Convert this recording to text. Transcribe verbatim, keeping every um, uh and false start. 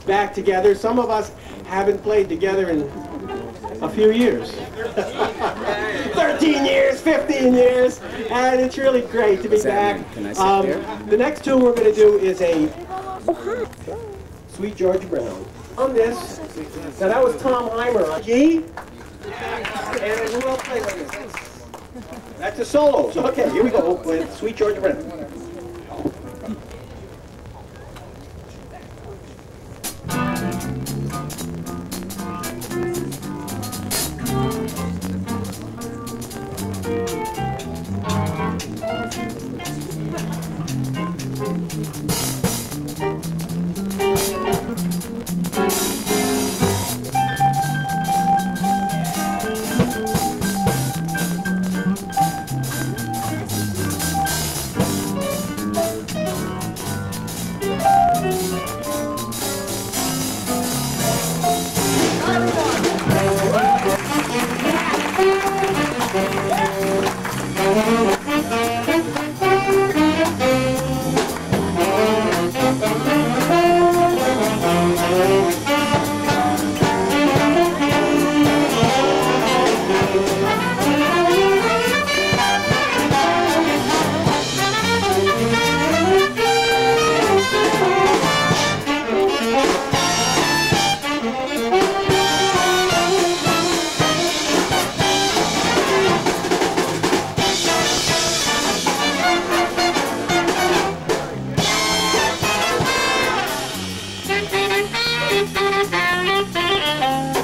back together. Some of us haven't played together in a few years. thirteen years, fifteen years, and it's really great to be back. Can I sit um, there? The next tune we're going to do is a Sweet George Brown. On this, now that was Tom Heimer on G, and who else plays on this? That's the solos. Okay, here we go with Sweet George Brown. Thank you.